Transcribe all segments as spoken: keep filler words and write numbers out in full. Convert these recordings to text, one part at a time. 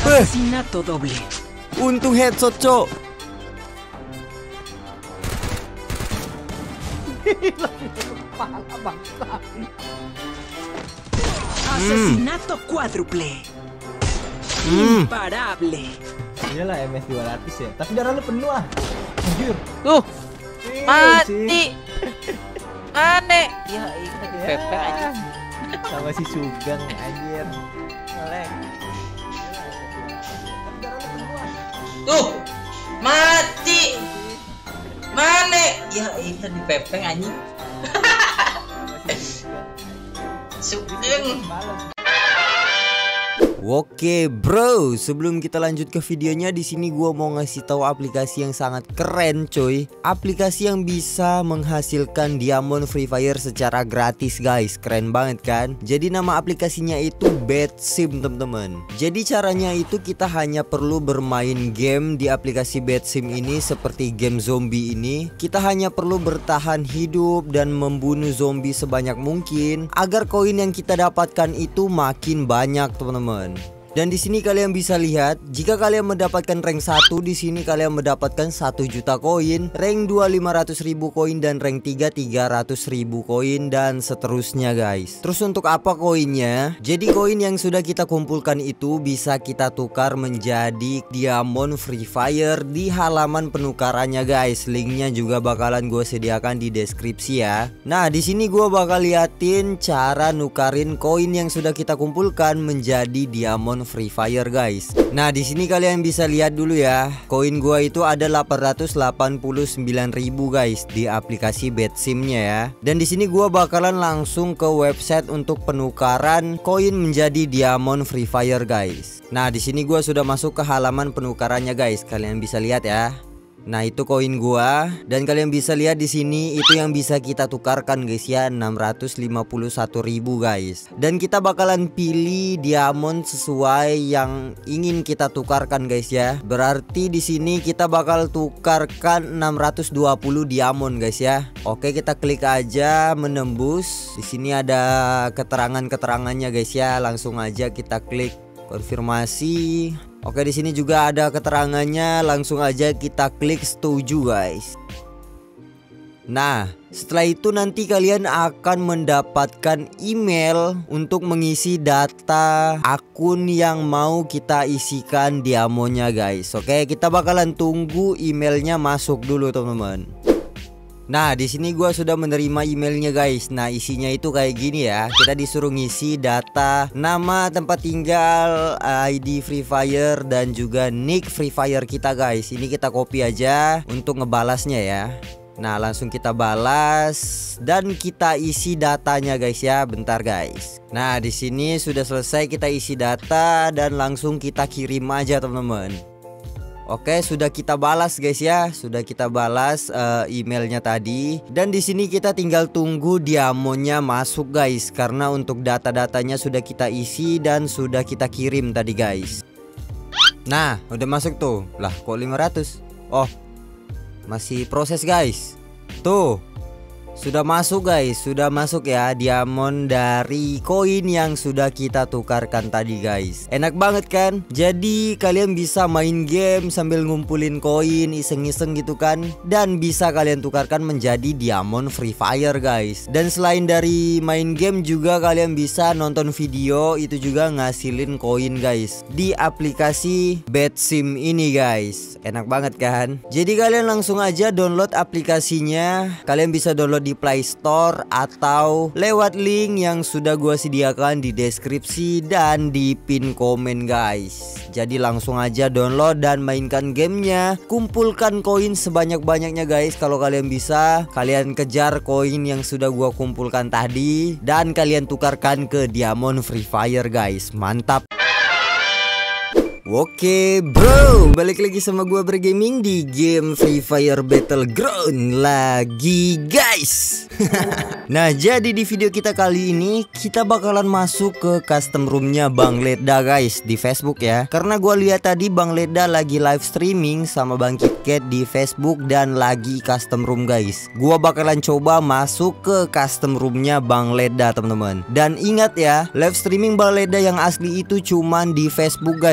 Asesinato doble. Untung headshot, cok. Kepala bangsa. Asesinato cuádruple. Hmm. Imparable. Iyalah M S dua ratus ya. Tapi darah lu penuh ah. Anjir. Tuh, Ih, mati. sih. Aneh. Ya, ini Ya. pepek aja. Sama si Sugeng anjir. Melek. Tuh, mati. Mana? Ya, ini dipepeng anjing. Sugeng. Oke bro, sebelum kita lanjut ke videonya, di sini gua mau ngasih tahu aplikasi yang sangat keren coy. Aplikasi yang bisa menghasilkan diamond Free Fire secara gratis guys. Keren banget kan? Jadi nama aplikasinya itu BetSim teman-teman. Jadi caranya itu kita hanya perlu bermain game di aplikasi BetSim ini seperti game zombie ini. Kita hanya perlu bertahan hidup dan membunuh zombie sebanyak mungkin agar koin yang kita dapatkan itu makin banyak teman-teman. Dan di sini kalian bisa lihat, jika kalian mendapatkan rank satu, di sini kalian mendapatkan satu juta koin, rank dua lima ratus ribu koin, dan rank tiga tiga ratus ribu koin, dan seterusnya guys. Terus untuk apa koinnya? Jadi koin yang sudah kita kumpulkan itu bisa kita tukar menjadi diamond Free Fire di halaman penukarannya guys. Linknya juga bakalan gue sediakan di deskripsi ya. Nah di sini gue bakal liatin cara nukarin koin yang sudah kita kumpulkan menjadi diamond Free Fire guys. Nah di sini kalian bisa lihat dulu ya, koin gua itu ada delapan ratus delapan puluh sembilan ribu guys di aplikasi BetSim-nya ya. Dan di sini gua bakalan langsung ke website untuk penukaran koin menjadi diamond Free Fire guys. Nah di sini gua sudah masuk ke halaman penukarannya guys. Kalian bisa lihat ya. Nah itu koin gua, dan kalian bisa lihat di sini itu yang bisa kita tukarkan guys ya, enam ratus lima puluh satu ribu guys. Dan kita bakalan pilih diamond sesuai yang ingin kita tukarkan guys ya. Berarti di sini kita bakal tukarkan enam ratus dua puluh diamond guys ya. Oke, kita klik aja menembus. Di sini ada keterangan-keterangannya guys ya. Langsung aja kita klik konfirmasi. Oke, di sini juga ada keterangannya, langsung aja kita klik setuju guys. Nah, setelah itu nanti kalian akan mendapatkan email untuk mengisi data akun yang mau kita isikan diamondnya guys. Oke, kita bakalan tunggu emailnya masuk dulu teman-teman. Nah di sini gua sudah menerima emailnya guys. Nah isinya itu kayak gini ya. Kita disuruh ngisi data nama, tempat tinggal, I D Free Fire, dan juga nick Free Fire kita guys. Ini kita copy aja untuk ngebalasnya ya. Nah langsung kita balas dan kita isi datanya guys ya. Bentar guys. Nah di sini sudah selesai kita isi data dan langsung kita kirim aja teman-teman. Oke, sudah kita balas guys ya. Sudah kita balas uh, emailnya tadi. Dan di sini kita tinggal tunggu diamondnya masuk guys. Karena untuk data-datanya sudah kita isi dan sudah kita kirim tadi guys. Nah, udah masuk tuh. Lah, kok lima ratus? Oh, masih proses guys. Tuh, sudah masuk guys. Sudah masuk ya diamond dari koin yang sudah kita tukarkan tadi guys. Enak banget kan? Jadi kalian bisa main game sambil ngumpulin koin, iseng-iseng gitu kan. Dan bisa kalian tukarkan menjadi diamond Free Fire guys. Dan selain dari main game juga kalian bisa nonton video, itu juga ngasilin koin guys di aplikasi BetSim ini guys. Enak banget kan? Jadi kalian langsung aja download aplikasinya. Kalian bisa download di Play Store atau lewat link yang sudah gua sediakan di deskripsi dan di pin komen guys. Jadi langsung aja download dan mainkan gamenya. Kumpulkan koin sebanyak-banyaknya guys. Kalau kalian bisa, kalian kejar koin yang sudah gua kumpulkan tadi dan kalian tukarkan ke diamond Free Fire guys. Mantap. Oke bro, balik lagi sama gua bergaming di game Free Fire Battleground lagi guys. Nah jadi di video kita kali ini kita bakalan masuk ke custom roomnya Bang Leda guys di Facebook ya. Karena gua lihat tadi Bang Leda lagi live streaming sama Bang KitKat di Facebook dan lagi custom room guys. Gua bakalan coba masuk ke custom roomnya Bang Leda teman-teman. Dan ingat ya, live streaming Bang Leda yang asli itu cuman di Facebook guys. Untuk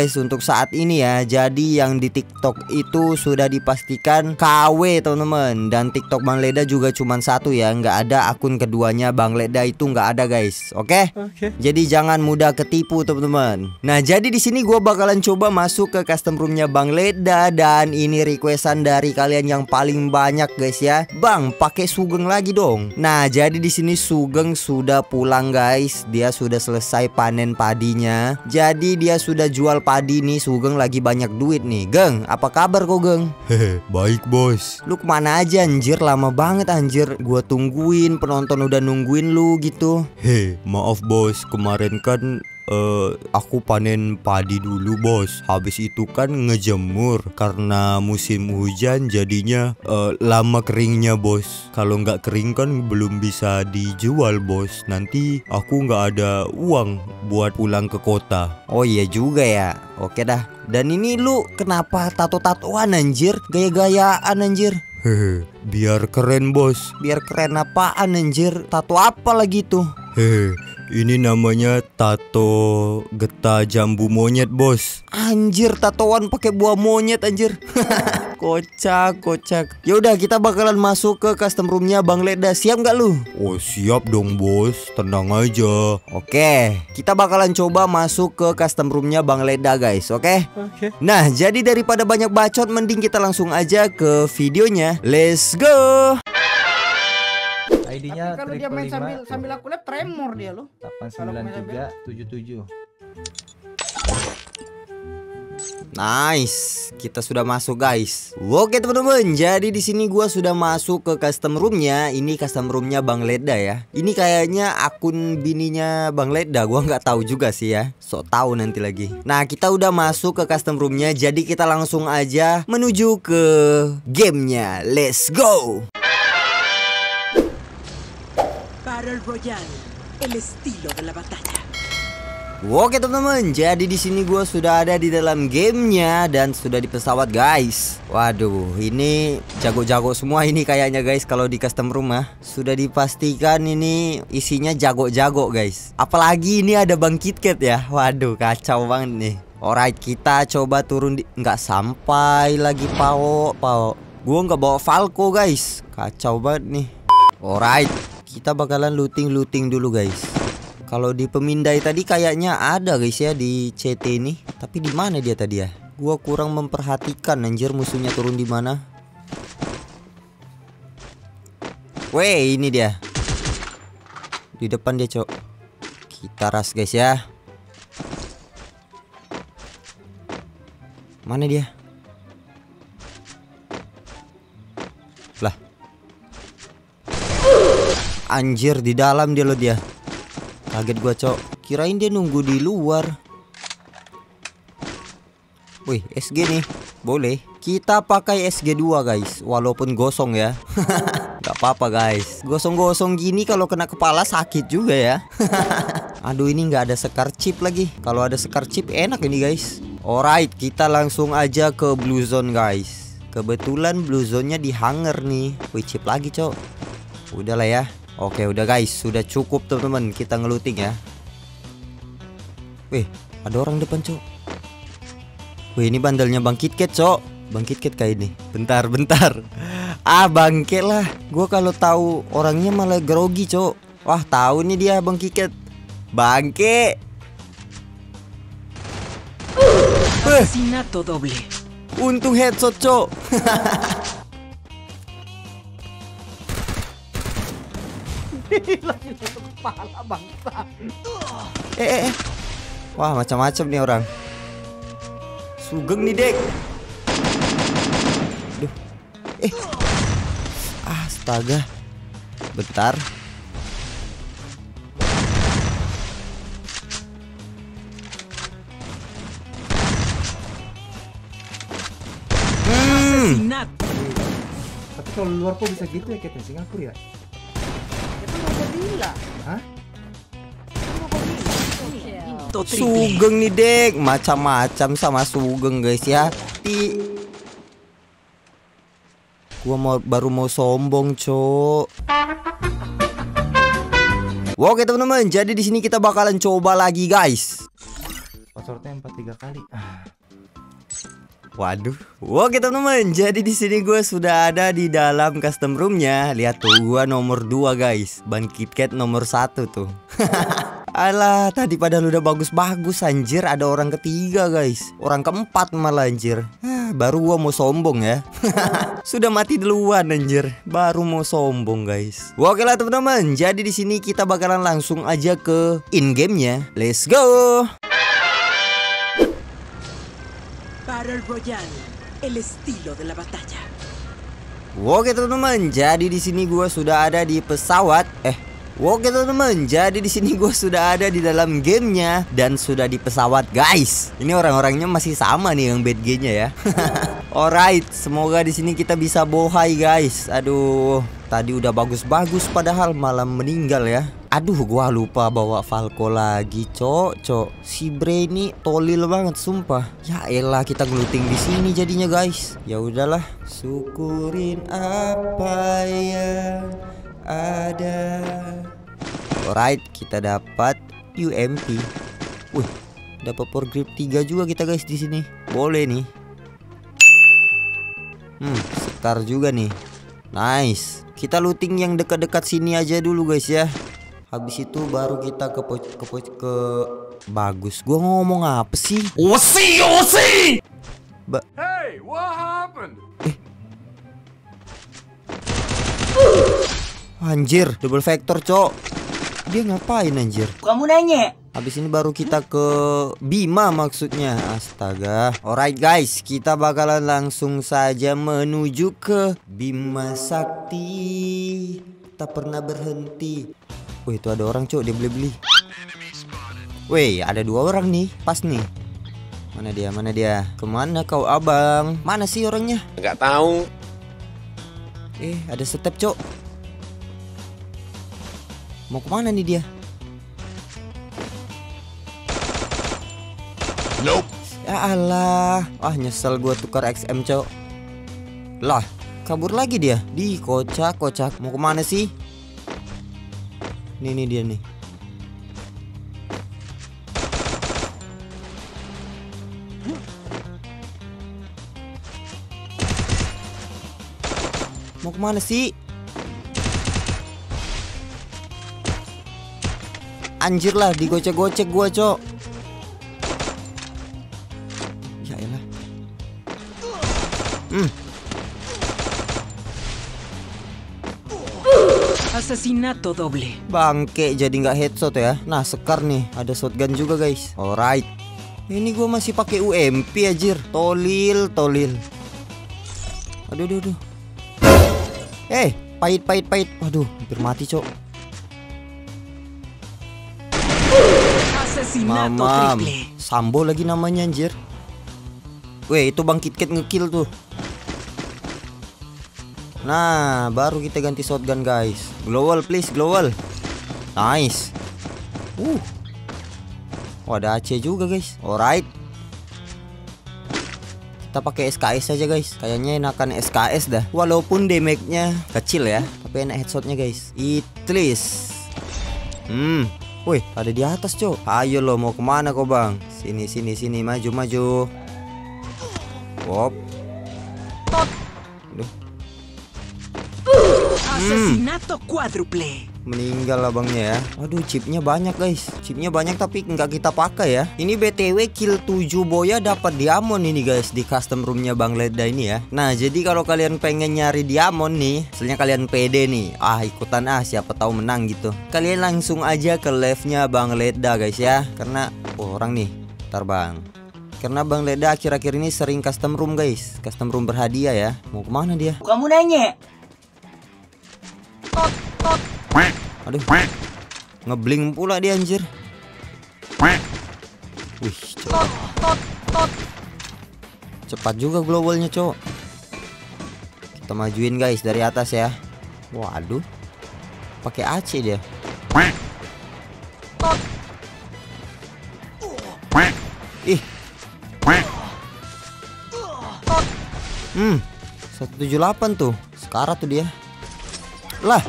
untuk saat ini ya. Jadi yang di TikTok itu sudah dipastikan K W teman-teman. Dan TikTok Bang Leda juga cuma satu ya, nggak ada akun keduanya Bang Leda itu nggak ada guys. Oke? Oke. Jadi jangan mudah ketipu teman-teman. Nah jadi di sini gue bakalan coba masuk ke custom roomnya Bang Leda. Dan ini requestan dari kalian yang paling banyak guys ya. Bang pakai Sugeng lagi dong. Nah jadi di sini Sugeng sudah pulang guys. Dia sudah selesai panen padinya. Jadi dia sudah jual padi nih. Sugeng lagi banyak duit nih. Geng, apa kabar kok Geng? Hehe, baik bos. Lu kemana aja anjir, lama banget anjir. Gua tungguin, penonton udah nungguin lu gitu. Hei, maaf bos, kemarin kan Uh, aku panen padi dulu bos. Habis itu kan ngejemur. Karena musim hujan jadinya uh, lama keringnya bos. Kalau nggak kering kan belum bisa dijual bos. Nanti aku nggak ada uang buat pulang ke kota. Oh iya juga ya. Oke dah. Dan ini lu kenapa tato-tatoan anjir? Gaya-gayaan anjir. Hehe, biar keren bos. Biar keren apaan anjir? Tato apa lagi tuh? Hehe, ini namanya tato getah jambu monyet bos. Anjir, tatoan pakai buah monyet anjir. Kocak, kocak. Ya udah kita bakalan masuk ke custom roomnya Bang Leda. Siap nggak lu? Oh siap dong bos, tenang aja. Oke, kita bakalan coba masuk ke custom roomnya Bang Leda guys. Oke? Oke. Nah jadi daripada banyak bacot, mending kita langsung aja ke videonya. Let's go. I D-nya kalau dia main sambil sambil aku lihat tremor dia loh. delapan sembilan tiga tujuh tujuh. Nice, kita sudah masuk guys. Oke teman-teman, jadi di sini gua sudah masuk ke custom roomnya. Ini custom roomnya Bang Leda ya. Ini kayaknya akun bininya Bang Leda, gua nggak tahu juga sih ya. Sok tahu nanti lagi. Nah kita udah masuk ke custom roomnya, jadi kita langsung aja menuju ke gamenya. Let's go. Battle Royale, el estilo de la batalla. Oke teman-teman, jadi di sini gue sudah ada di dalam gamenya dan sudah di pesawat guys. Waduh, ini jago-jago semua ini kayaknya guys. Kalau di custom rumah sudah dipastikan ini isinya jago-jago guys. Apalagi ini ada Bang KitKat ya. Waduh, kacau banget nih. Alright, kita coba turun di... Nggak sampai lagi Pao, Pao. Gue nggak bawa Falco guys. Kacau banget nih. Alright, kita bakalan looting-looting dulu guys. Kalau di pemindai tadi kayaknya ada guys ya di C T ini. Tapi di mana dia tadi ya? Gua kurang memperhatikan anjir musuhnya turun di mana. Weh, ini dia. Di depan dia, Cok. Kita ras guys ya. Mana dia? Lah. Anjir, di dalam dia loh dia. Kaget gua, Cok. Kirain dia nunggu di luar. Wih, S G nih. Boleh. Kita pakai S G dua guys. Walaupun gosong ya. Gak apa-apa guys. Gosong-gosong gini kalau kena kepala sakit juga ya. Aduh, ini nggak ada sekar chip lagi. Kalau ada sekar chip enak ini guys. Alright, kita langsung aja ke blue zone guys. Kebetulan blue zone-nya di hangar nih. Wih, chip lagi, Cok. Udah lah ya. Oke udah guys, sudah cukup teman-teman, kita ngeluting ya. Wih, ada orang depan, Cok. Wih, ini bandelnya Bang KitKat, Cok. Bang KitKat kayak ini. Bentar, bentar. Ah, bangke lah. Gua kalau tahu orangnya malah grogi, Cok. Wah, tahu nih dia Bang KitKat. Bangke. Asesinato doble. Untung headshot, Cok. Lagi tutup kepala bangsa. Eh, eh, eh. Wah, macam-macam nih orang. Sugeng nih, Dek. Duh. Eh. Astaga. Bentar. Hmm. Asesinato. Tapi kalau luar kok bisa gitu ya kayak di Singapura ya? Itu mau gorila. Hah? Sugeng nih, Dek. Macam-macam sama Sugeng guys ya. Di Gua mau baru mau sombong, Cok. Oke teman-teman, jadi di sini kita bakalan coba lagi guys. Passwordnya empat tiga kali. Ah. Waduh. Oke teman-teman, jadi di sini gue sudah ada di dalam custom roomnya. Lihat tuh, gue nomor dua guys. Ban KitKat nomor satu tuh. Alah, tadi padahal udah bagus-bagus anjir. Ada orang ketiga guys, orang keempat malah anjir. Hah, baru gua mau sombong ya. Sudah mati duluan anjir, baru mau sombong guys. Oke lah teman-teman, jadi di sini kita bakalan langsung aja ke in game-nya. Let's go. Battle Royale, el estilo de la batalla. Oke teman-teman, jadi di sini gua sudah ada di pesawat. Eh Oke teman-teman, jadi di sini gue sudah ada di dalam gamenya dan sudah di pesawat guys. Ini orang-orangnya masih sama nih yang bad G-nya ya. Alright, semoga di sini kita bisa bohai guys. Aduh, tadi udah bagus-bagus padahal malam meninggal ya. Aduh, gua lupa bawa Falco lagi, cok, cok. Si Bre ini tolil banget sumpah. Ya elah, kita ngeluting di sini jadinya guys. Ya udahlah, syukurin apa yang ada. Alright, kita dapat U M P. Wih, dapat power grip tiga juga kita guys di sini. Boleh nih. Hmm, sekar juga nih. Nice. Kita looting yang dekat-dekat sini aja dulu guys ya. Habis itu baru kita ke po ke po ke bagus. Gua ngomong apa sih? Osi, osi. Ba Hey, what happened? Eh. Anjir, double vector, cok. Dia ngapain anjir? Kamu nanya. Habis ini baru kita ke Bima maksudnya. Astaga. Alright guys, kita bakalan langsung saja menuju ke Bima Sakti. Tak pernah berhenti. Wih, itu ada orang, cok, dia beli-beli. Wih, ada dua orang nih, pas nih. Mana dia? Mana dia? Kemana kau abang? Mana sih orangnya? Nggak tahu. Eh, ada step, cok. Mau kemana nih dia? Nope. Ya Allah. Ah, nyesel gua tukar X M, cok. Lah, kabur lagi dia. Di kocak, kocak. Mau kemana sih? Nih, nih dia nih. Mau kemana sih? Anjir lah, digocek-gocek gua, cok. Ya elah. Hmm. Asesinato doble. Bangke, jadi nggak headshot ya. Nah, sekar nih, ada shotgun juga guys. Alright. Ini gua masih pakai U M P anjir. Tolil, tolil. Aduh, aduh, aduh. Eh, pahit, pahit, pahit. Waduh, hampir mati, cok. Asesinato Mamam, triple. Sambo lagi namanya anjir. Weh, itu Bang KitKat ngekill tuh. Nah, baru kita ganti shotgun guys. Glowal please, glowal. Nice. Uh. Oh, ada A C juga guys. Alright. Kita pakai S K S aja guys. Kayaknya enakan S K S dah. Walaupun damage-nya kecil ya, tapi enak headshotnya guys. Itlis. Hmm. Wih, ada di atas, cok. Ayo lo, mau kemana kau bang? Sini, sini, sini, maju, maju. Wop. Aduh. Asesinato quadruple. Meninggal abangnya ya. Waduh, chipnya banyak guys. Chipnya banyak tapi nggak kita pakai ya. Ini B T W kill tujuh boya dapat diamond ini guys di custom roomnya Bang Leda ini ya. Nah, jadi kalau kalian pengen nyari diamond nih, misalnya kalian pede nih, ah ikutan ah siapa tahu menang gitu. Kalian langsung aja ke live-nya Bang Leda guys ya. Karena oh, orang nih. Ntar Bang. Karena Bang Leda akhir-akhir ini sering custom room guys. Custom room berhadiah ya. Mau kemana dia? Kamu nanya. Aduh, ngebling pula dia anjir. Wih, cepat. Cepat juga glowalnya, cowok. Kita majuin guys dari atas ya. Waduh, pakai A C dia. Ih. Hmm, seratus tujuh puluh delapan tuh. Sekarat tuh dia. Lah.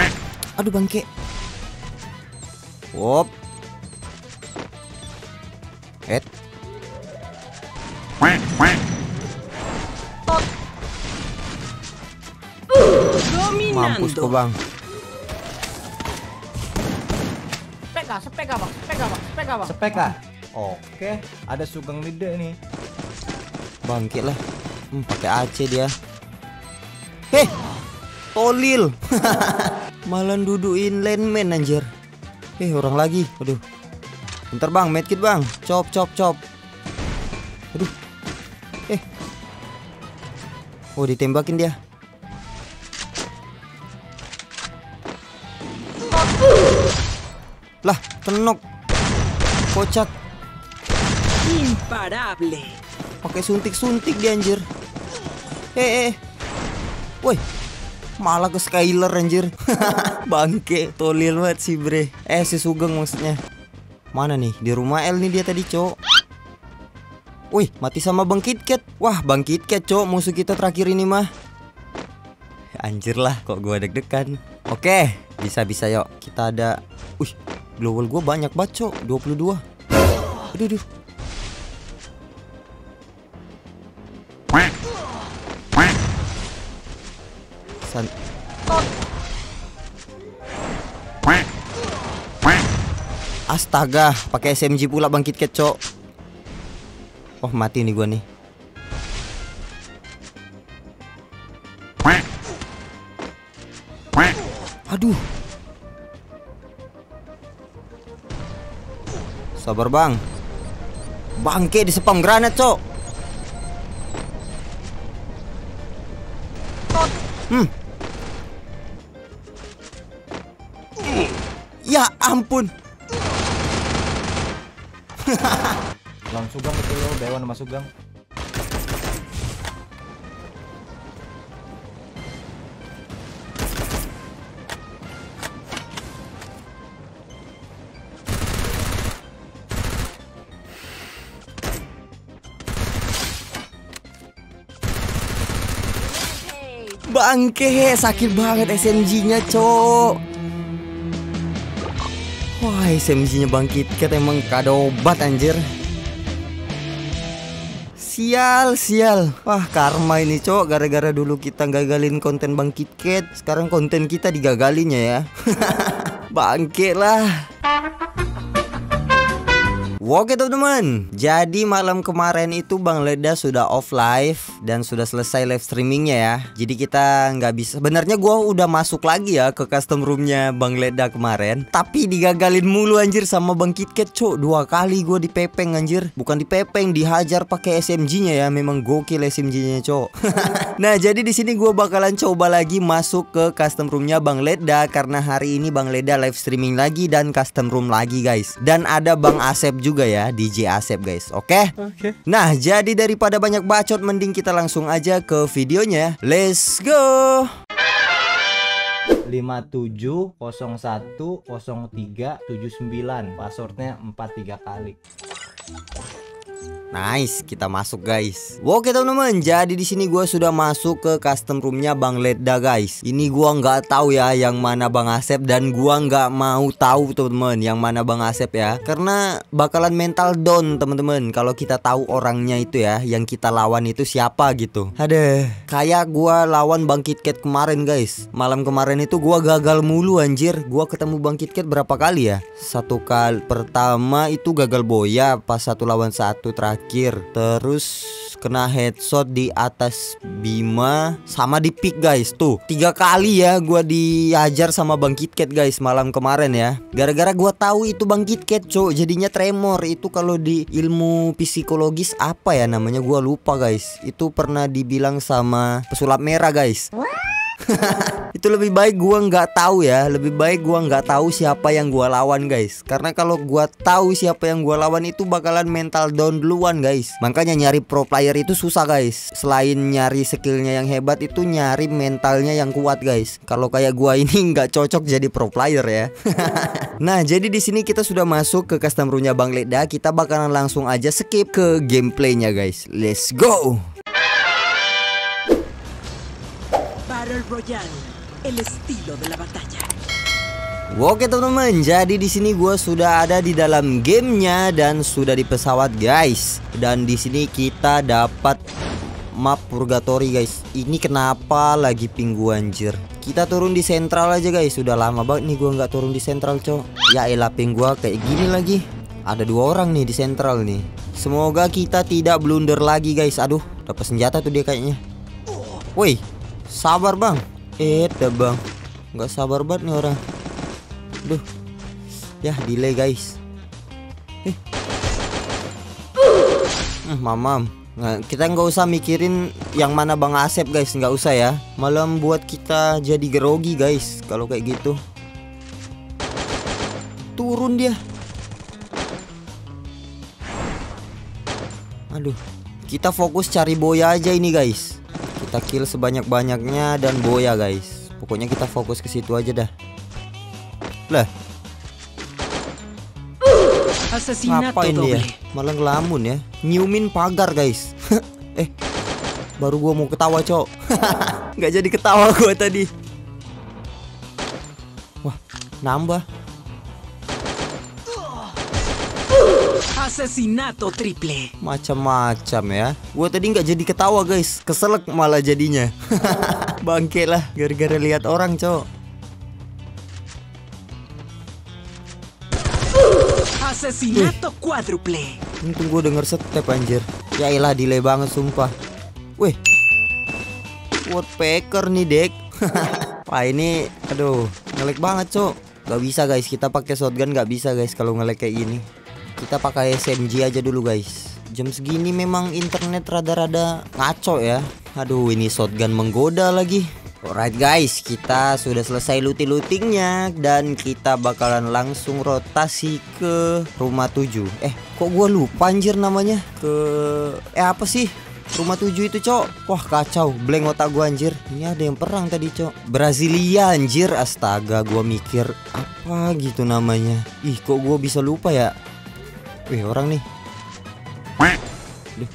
Aduh bangke. Wop. Et. Mampus kok Dominando. bang. Sepeka, sepeka bang, sepeka bang, sepeka bang. Sepeka. Oke, ada Sugeng Lide nih. Bangkit lah. Hmm, pakai A C dia. Heh, tolil. Malah duduin landman anjir. Eh, orang lagi. Aduh. Bentar bang, medkit bang. Cop, cop, cop. Aduh. Eh. Oh, ditembakin dia. Lah, kenok. Kocak. Imparable. Pakai suntik-suntik dia anjir. Eh, eh. Woi. Malah ke Skyler anjir. Bangke, tolil banget sih bre. Eh, si Sugeng maksudnya. Mana nih? Di rumah L nih dia tadi, Cok. Wih, mati sama Bang KitKat. Wah, Bang KitKat, Cok, musuh kita terakhir ini mah. Anjir lah, kok gua deg-degan. Oke, bisa-bisa yuk. Kita ada. Wih, global gua banyak banget, Cok. dua puluh dua. Aduh, aduh. San Astaga, pakai S M G pula Bang KitKat, Cok. Oh, mati nih gua nih. Aduh. Sabar, Bang. Bangke di spam granat, Cok. Hmm. Ya ampun. Lawan Sugeng betul lo, Dewan sama Sugeng. Bangke, sakit banget S M G-nya, Cok. Wah, S M G-nya Bang KitKat emang kado obat anjir. Sial, sial. Wah, karma ini, Cok. Gara-gara dulu kita gagalin konten Bang KitKat, sekarang konten kita digagalinya ya. Bangke lah. Oke teman-teman, jadi malam kemarin itu Bang Leda sudah off live dan sudah selesai live streamingnya ya. Jadi kita nggak bisa. Sebenarnya gue udah masuk lagi ya ke custom roomnya Bang Leda kemarin, tapi digagalin mulu anjir sama Bang KitKat, Cok. Dua kali gue dipepeng anjir. Bukan dipepeng, dihajar pakai S M G-nya ya. Memang gokil S M G-nya, Cok. Nah, jadi di sini gue bakalan coba lagi masuk ke custom roomnya Bang Leda karena hari ini Bang Leda live streaming lagi dan custom room lagi, guys. Dan ada Bang Asep juga juga ya, D J Asep, guys. Oke. Oke. Nah, jadi daripada banyak bacot, mending kita langsung aja ke videonya. Let's go. lima tujuh nol satu nol tiga tujuh sembilan. Passwordnya empat tiga kali. Nice, kita masuk, guys. Oke teman-teman, jadi di sini gue sudah masuk ke custom roomnya Bang Leda, guys. Ini gue nggak tahu ya yang mana Bang Asep, dan gue nggak mau tahu teman-teman yang mana Bang Asep ya, karena bakalan mental down teman-teman kalau kita tahu orangnya itu ya, yang kita lawan itu siapa gitu. Ada kayak gue lawan Bang KitKat kemarin, guys. Malam kemarin itu gue gagal mulu anjir. Gue ketemu Bang KitKat berapa kali ya? Satu kali pertama itu gagal boya pas satu lawan satu terakhir. Terus kena headshot di atas Bima sama di pick, guys. Tuh tiga kali ya gua diajar sama Bang KitKat, guys, malam kemarin ya. Gara-gara gua tahu itu Bang KitKat, Cok, jadinya tremor. Itu kalau di ilmu psikologis apa ya namanya, gua lupa, guys. Itu pernah dibilang sama pesulap merah, guys. Itu lebih baik gua nggak tahu ya, lebih baik gua nggak tahu siapa yang gua lawan, guys. Karena kalau gua tahu siapa yang gua lawan itu bakalan mental down duluan, guys. Makanya nyari pro player itu susah, guys. Selain nyari skillnya yang hebat, itu nyari mentalnya yang kuat, guys. Kalau kayak gua ini nggak cocok jadi pro player ya. Nah, jadi di sini kita sudah masuk ke custom roomnya Bang Leda. Kita bakalan langsung aja skip ke gameplaynya, guys. Let's go. Battle Royale, el estilo de la batalla. Oke teman-teman, jadi di sini gue sudah ada di dalam gamenya dan sudah di pesawat guys. Dan di sini kita dapat map purgatory guys. Ini kenapa lagi ping gua anjir? Kita turun di sentral aja guys. Sudah lama banget nih gua nggak turun di sentral cok. Ya elah ping gua kayak gini lagi. Ada dua orang nih di sentral nih. Semoga kita tidak blunder lagi guys. Aduh, dapat senjata tuh dia kayaknya. Woi, sabar bang. Eh, dah bang. Nggak sabar banget nih orang. Duh, ya delay guys. Eh, hmm, mamam. Nah, kita nggak usah mikirin yang mana Bang Asep guys, nggak usah ya. Malah membuat kita jadi grogi guys kalau kayak gitu. Turun dia. Aduh, kita fokus cari boya aja ini guys. Kita kill sebanyak-banyaknya dan boya guys. Pokoknya kita fokus ke situ aja dah. Lah, ngapain dia? Malah ngelamun ya. Nyiumin pagar guys. Eh, baru gua mau ketawa cok. Nggak jadi ketawa gua tadi. Wah, nambah. Asesinato triple. Macam-macam ya. Gua tadi nggak jadi ketawa guys. Keselak malah jadinya. Bangke lah gara-gara lihat orang cok. Asesinato quadruple. Untung gue denger step anjir. Ya elah delay banget sumpah. Wih, woodpecker nih dek. Wah ini aduh ngelag banget cok. Gak bisa guys, kita pakai shotgun gak bisa guys kalau ngelag kayak gini. Kita pakai S M G aja dulu guys. Jam segini memang internet rada-rada ngaco ya. Aduh ini shotgun menggoda lagi. Alright guys, kita sudah selesai looting-lootingnya dan kita bakalan langsung rotasi ke rumah tujuh. Eh, kok gua lupa anjir namanya? Ke eh apa sih? Rumah tujuh itu, Cok. Wah, kacau. Blank otak gua anjir. Ini ada yang perang tadi, Cok. Brasilia anjir. Astaga, gua mikir apa gitu namanya. Ih, kok gua bisa lupa ya? Wih, orang nih. Duh.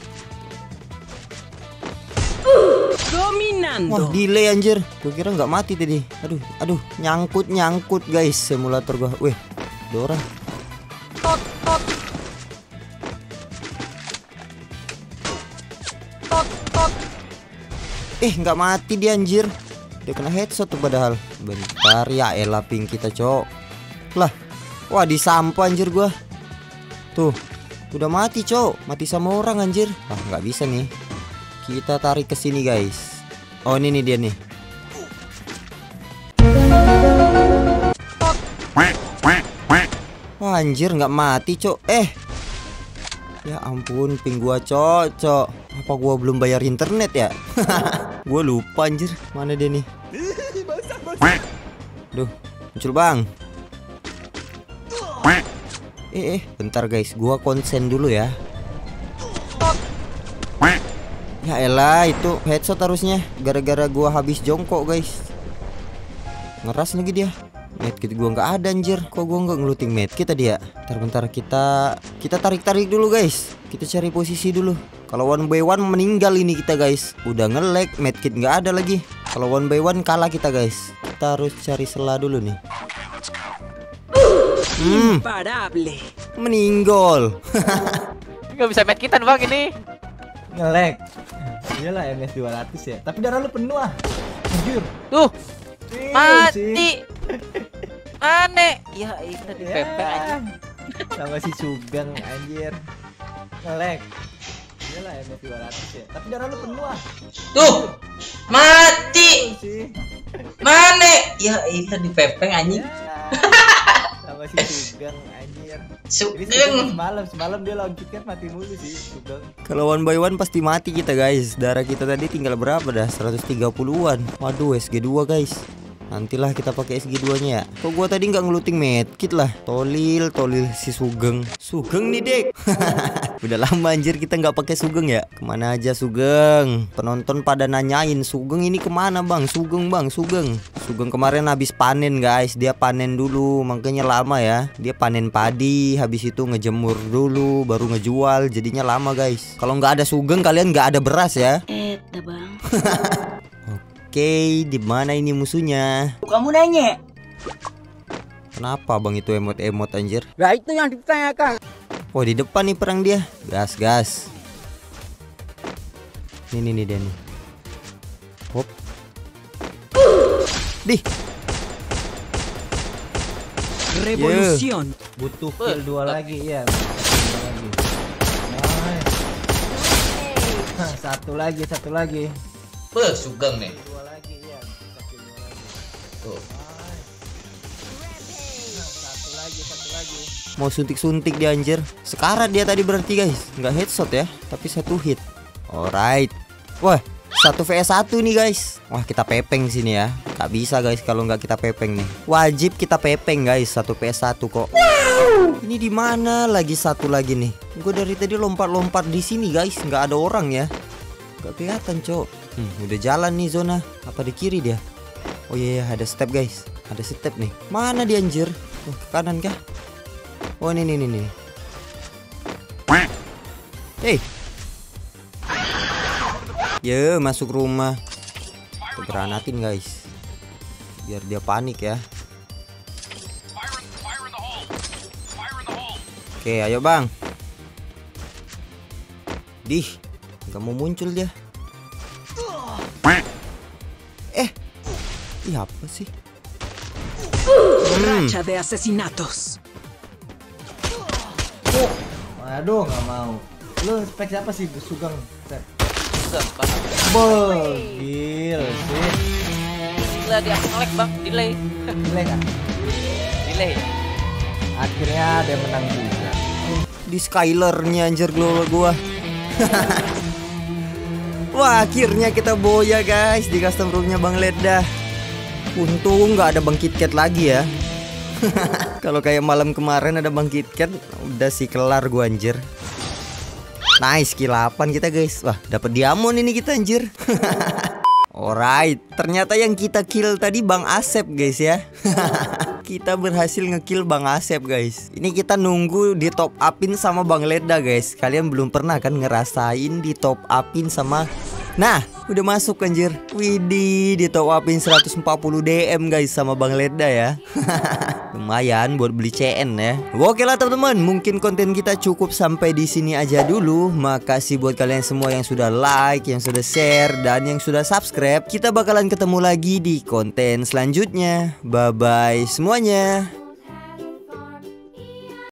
Dominando. Wah delay anjir. Gue kira nggak mati tadi. Aduh, aduh, nyangkut nyangkut guys simulator gua. Wih, ada orang. Tot tot. Tot tot. Eh nggak mati dia anjir. Dia kena headshot tuh padahal. Bentar ya elah ping kita cok. Lah, wah disampo anjir gua. Tuh, udah mati cok. Mati sama orang anjir. Ah nggak bisa nih. Kita tarik ke sini guys. Oh ini nih dia nih. Wah anjir nggak mati cok. Eh, ya ampun ping gua cok cok. Apa gua belum bayar internet ya? Gua lupa anjir. Mana dia nih? Duh, muncul bang. Eh, eh, bentar guys. Gua konsen dulu ya. Ya elah itu headshot harusnya. Gara-gara gua habis jongkok guys. Ngeras lagi dia. Medkit gua nggak ada anjir. Kok gua nggak ngeluting medkit tadi ya? Bentar-bentar kita kita tarik-tarik dulu guys. Kita cari posisi dulu. Kalau one by one meninggal ini kita guys. Udah nge-lag, medkit nggak ada lagi. Kalau one by one kalah kita guys. Kita harus cari sela dulu nih. Hmm, Imparable. meninggal. Nggak bisa medkitan bang ini. Nge-lag. Iyalah M S dua ratus ya. Tapi darah lu penuh ah. Jujur. Tuh, Ih, mati. sih. Aneh. Ya itu di Ya. pepek aja. Sama si Sugeng anjir. Nge-lag. Iyalah M S dua ratus ya. Tapi darah lu penuh ah. Tuh, mati. Sih. Mana? Ya itu di pepek anjing. Ya. Sama si Sugeng anjir. Ini Sugeng Sugeng. semalam, semalam dia lawan Kitkat mati mulu sih Sugeng. Kalau one by one pasti mati kita guys. Darah kita tadi tinggal berapa dah? seratus tiga puluhan. Waduh S G dua guys. Nantilah kita pakai S G dua nya ya. Kok gua tadi nggak ngeluting medkit lah. Tolil, tolil si Sugeng. Sugeng nih dek. Udah lama anjir kita nggak pakai Sugeng ya. Kemana aja Sugeng? Penonton pada nanyain Sugeng ini kemana bang? Sugeng bang, Sugeng. Sugeng kemarin habis panen guys. Dia panen dulu, makanya lama ya. Dia panen padi, habis itu ngejemur dulu, baru ngejual. Jadinya lama guys. Kalau nggak ada Sugeng kalian nggak ada beras ya. Eh, bang. Oke, di mana ini musuhnya? Kamu nanya. Kenapa bang itu emot-emot anjir? Nah itu yang ditanyakan. Oh di depan nih perang dia. Gas gas. Nih nih nih dia nih. Hop. Dih. Revolución. Butuh kill dua lagi ya. Dua lagi. Nice. Hah, satu lagi, satu lagi. Beuh, Sugeng nih. Dua lagi ya. Kita kill dua lagi. Tuh. Nah, satu lagi, satu lagi. Mau suntik-suntik dia anjir. Sekarat dia tadi berarti guys. Nggak headshot ya, tapi satu hit. Alright. Wah, satu vs satu nih guys. Wah, kita pepeng sini ya. Gak bisa guys kalau nggak kita pepeng nih. Wajib kita pepeng guys, satu vs satu kok. Wow. Ini di mana lagi satu lagi nih? Gue dari tadi lompat-lompat di sini guys, nggak ada orang ya. Gak kelihatan, Cok. Hmm, udah jalan nih zona. Apa di kiri dia? Oh iya, yeah, ada step guys. Ada step nih. Mana dia anjir? Oh, ke kanan kah? Oh, ini nih nih nih. Hey. Ya, masuk rumah. Kita granatin guys. Biar dia panik ya. Oke, ayo bang. Dih, nggak mau muncul dia. Eh, iya apa sih? Racha de asesinatos. Oh, waduh nggak mau. Lu spek siapa sih Sugeng? Bogil sih. Gila dia nge-lag bang, delay. Delay kan? Delay. Akhirnya ada yang menang juga. Di Skyler-nya anjir global gua. Wah, akhirnya kita boya guys di custom room-nya Bang Leda. Untung nggak ada Bang KitKat lagi ya. Kalau kayak malam kemarin ada Bang KitKat, udah sih kelar gua anjir. Nice, kill delapan kita guys. Wah, dapat diamond ini kita anjir. Alright, ternyata yang kita kill tadi Bang Asep guys ya. Kita berhasil ngekill Bang Asep guys. Ini kita nunggu di top upin sama Bang Leda guys. Kalian belum pernah kan ngerasain di top upin sama. Nah, udah masuk anjir. Widih, di top upin seratus empat puluh D M guys sama Bang Leda ya. Lumayan buat beli C N ya. Oke lah teman-teman, mungkin konten kita cukup sampai di sini aja dulu. Makasih buat kalian semua yang sudah like, yang sudah share, dan yang sudah subscribe. Kita bakalan ketemu lagi di konten selanjutnya. Bye bye semuanya.